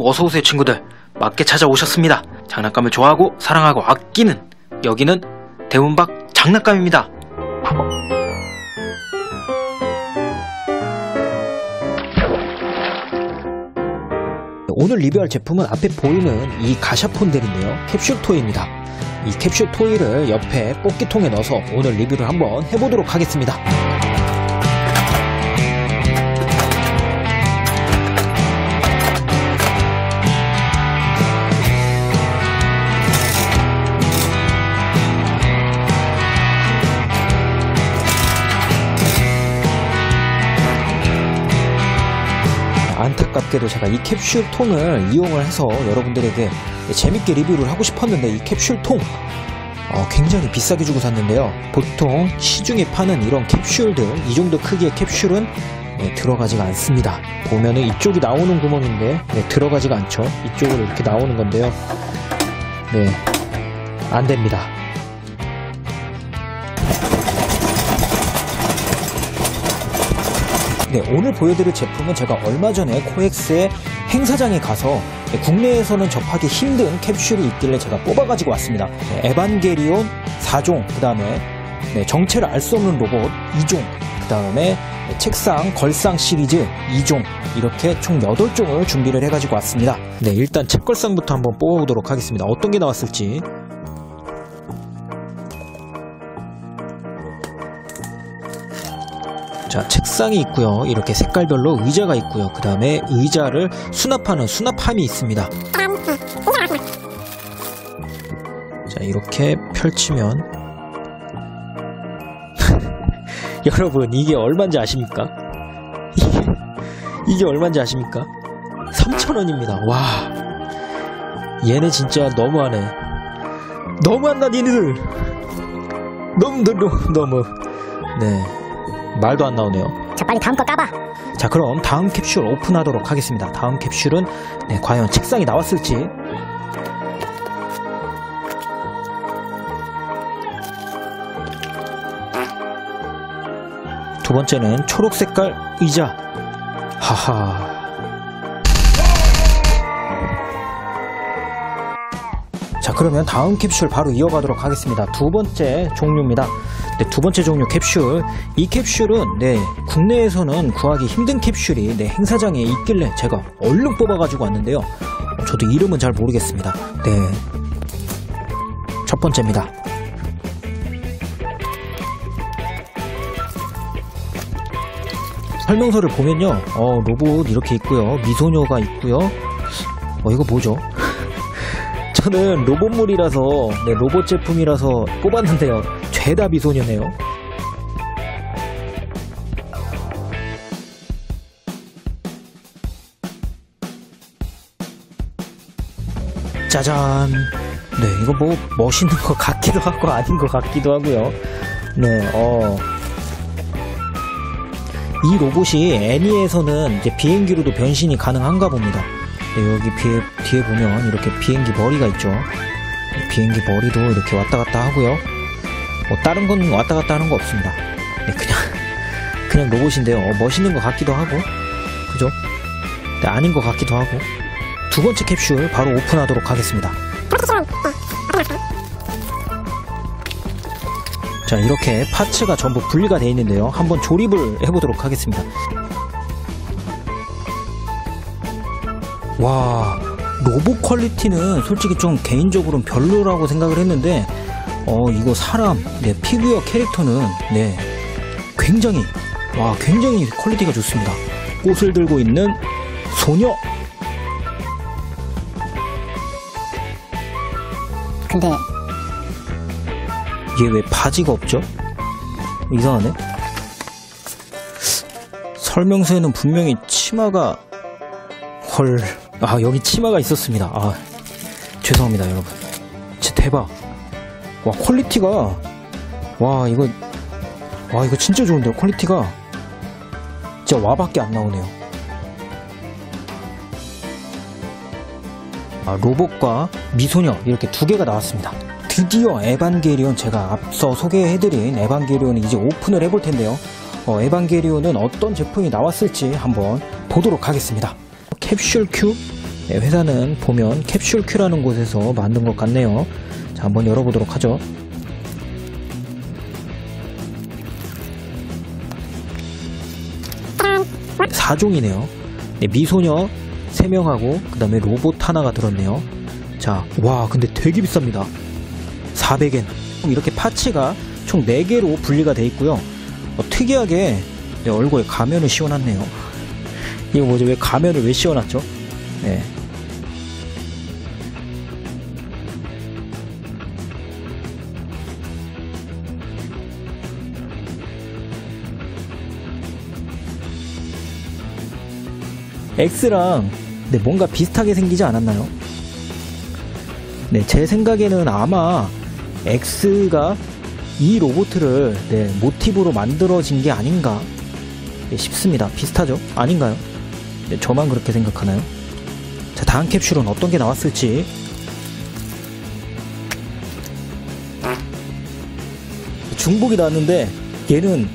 어서오세요 친구들. 맞게 찾아오셨습니다. 장난감을 좋아하고 사랑하고 아끼는 여기는 대문박 장난감입니다. 오늘 리뷰할 제품은 앞에 보이는 이 가샤폰들인데요, 캡슐 토이입니다. 이 캡슐 토이를 옆에 뽑기통에 넣어서 오늘 리뷰를 한번 해보도록 하겠습니다. 안타깝게도 제가 이 캡슐 통을 이용을 해서 여러분들에게 재밌게 리뷰를 하고 싶었는데 이 캡슐 통 굉장히 비싸게 주고 샀는데요. 보통 시중에 파는 이런 캡슐들, 이 정도 크기의 캡슐은 들어가지가 않습니다. 보면은 이쪽이 나오는 구멍인데 들어가지가 않죠. 이쪽으로 이렇게 나오는 건데요. 안됩니다. 오늘 보여드릴 제품은 제가 얼마 전에 코엑스의 행사장에 가서 국내에서는 접하기 힘든 캡슐이 있길래 제가 뽑아가지고 왔습니다. 에반게리온 4종, 그 다음에 정체를 알 수 없는 로봇 2종, 그 다음에 책상 걸상 시리즈 2종, 이렇게 총 8종을 준비를 해가지고 왔습니다. 일단 책걸상부터 한번 뽑아보도록 하겠습니다. 어떤 게 나왔을지. 자, 책상이 있고요. 이렇게 색깔별로 의자가 있고요. 그 다음에 의자를 수납하는 수납함이 있습니다. 자, 이렇게 펼치면 여러분, 이게 얼마인지 아십니까? 이게 얼마인지 아십니까? 3,000원입니다. 와, 얘네 진짜 너무하네. 너무한다 니네들. 너무 말도 안 나오네요. 자, 빨리 다음 거 까봐. 자, 그럼 다음 캡슐 오픈하도록 하겠습니다. 다음 캡슐은 과연 책상이 나왔을지. 두 번째는 초록 색깔 의자. 하하. 자, 그러면 다음 캡슐 바로 이어가도록 하겠습니다. 두 번째 종류입니다. 두 번째 종류 캡슐. 이 캡슐은 국내에서는 구하기 힘든 캡슐이 행사장에 있길래 제가 얼른 뽑아가지고 왔는데요. 저도 이름은 잘 모르겠습니다. 첫 번째입니다. 설명서를 보면요, 로봇 이렇게 있고요, 미소녀가 있고요. 이거 뭐죠? 저는 로봇물이라서 로봇 제품이라서 뽑았는데요, 죄다 미소녀네요. 짜잔. 이거 뭐 멋있는 것 같기도 하고 아닌 것 같기도 하고요. 이 로봇이 애니에서는 이제 비행기로도 변신이 가능한가 봅니다. 여기 뒤에 보면 이렇게 비행기 머리가 있죠. 비행기 머리도 이렇게 왔다 갔다 하고요. 다른 건 왔다 갔다 하는 거 없습니다. 그냥 로봇인데요. 멋있는 것 같기도 하고, 그죠? 아닌 것 같기도 하고. 두 번째 캡슐 바로 오픈하도록 하겠습니다. 자, 이렇게 파츠가 전부 분리가 되어 있는데요. 한번 조립을 해보도록 하겠습니다. 와, 로봇 퀄리티는 솔직히 좀 개인적으로는 별로라고 생각을 했는데 이거 사람, 피규어 캐릭터는 굉장히 퀄리티가 좋습니다. 꽃을 들고 있는 소녀. 근데 얘 왜 바지가 없죠? 이상하네. 설명서에는 분명히 치마가 여기 치마가 있었습니다. 죄송합니다 여러분. 진짜 대박. 와, 퀄리티가 이거 진짜 좋은데요. 퀄리티가 진짜 와밖에 안 나오네요. 로봇과 미소녀 이렇게 두 개가 나왔습니다. 드디어 에반게리온, 제가 앞서 소개해드린 에반게리온을 이제 오픈을 해볼 텐데요. 에반게리온은 어떤 제품이 나왔을지 한번 보도록 하겠습니다. 캡슐 큐 네, 회사는 보면 캡슐큐라는 곳에서 만든 것 같네요. 자, 한번 열어보도록 하죠. 네, 4종이네요. 네, 미소녀 3명하고 그 다음에 로봇 하나가 들었네요. 자, 와, 근데 되게 비쌉니다. 400엔. 이렇게 파츠가 총 4개로 분리가 돼 있고요. 특이하게 네, 얼굴에 가면을 씌워놨네요. 이거 뭐지? 왜 가면을 왜 씌워놨죠? 네. X랑 네, 뭔가 비슷하게 생기지 않았나요? 네, 제 생각에는 아마 X가 이 로봇을 네, 모티브로 만들어진 게 아닌가 네, 싶습니다. 비슷하죠? 아닌가요? 네, 저만 그렇게 생각하나요? 자, 다음 캡슐은 어떤 게 나왔을지. 중복이 나왔는데 얘는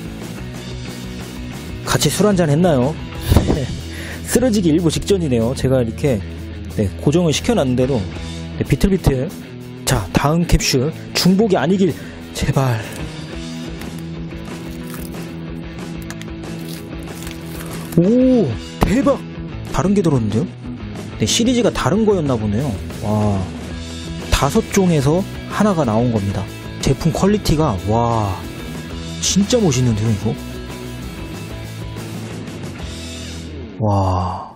같이 술 한잔 했나요? 쓰러지기 일부 직전이네요. 제가 이렇게 네, 고정을 시켜놨는데도 네, 비틀비틀. 자, 다음 캡슐 중복이 아니길 제발. 오, 대박! 다른 게 들었는데요? 네, 시리즈가 다른 거였나 보네요. 와, 5종에서 하나가 나온 겁니다. 제품 퀄리티가 와, 진짜 멋있는데요, 이거? 와,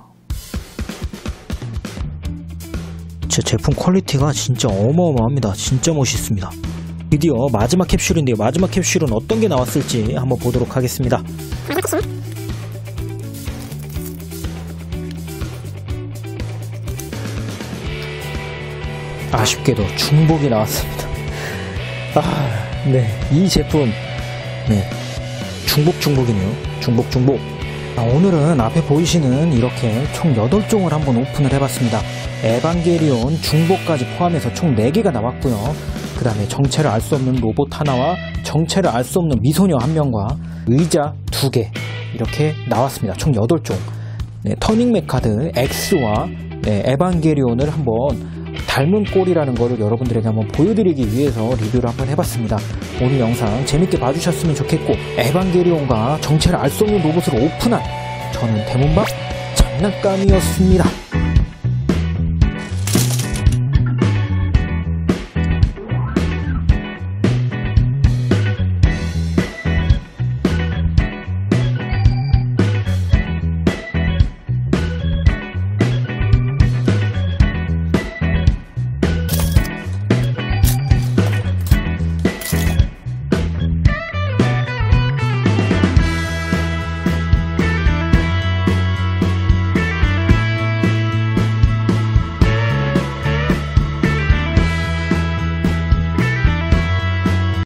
제 제품 퀄리티가 진짜 어마어마합니다. 진짜 멋있습니다. 드디어 마지막 캡슐인데요. 마지막 캡슐은 어떤 게 나왔을지 한번 보도록 하겠습니다. 아쉽게도 중복이 나왔습니다. 아, 네, 이 제품 네, 중복이네요. 중복. 오늘은 앞에 보이시는 이렇게 총 8종을 한번 오픈을 해봤습니다. 에반게리온 중복까지 포함해서 총 4개가 나왔고요. 그 다음에 정체를 알 수 없는 로봇 하나와 정체를 알 수 없는 미소녀 1명과 의자 2개 이렇게 나왔습니다. 총 8종. 네, 터닝 메카드 X와 네, 에반게리온을 한번 닮은 꼴이라는 거를 여러분들에게 한번 보여드리기 위해서 리뷰를 한번 해봤습니다. 오늘 영상 재밌게 봐주셨으면 좋겠고, 에반게리온과 정체를 알 수 없는 로봇을 오픈한 저는 대문박 장난감이었습니다.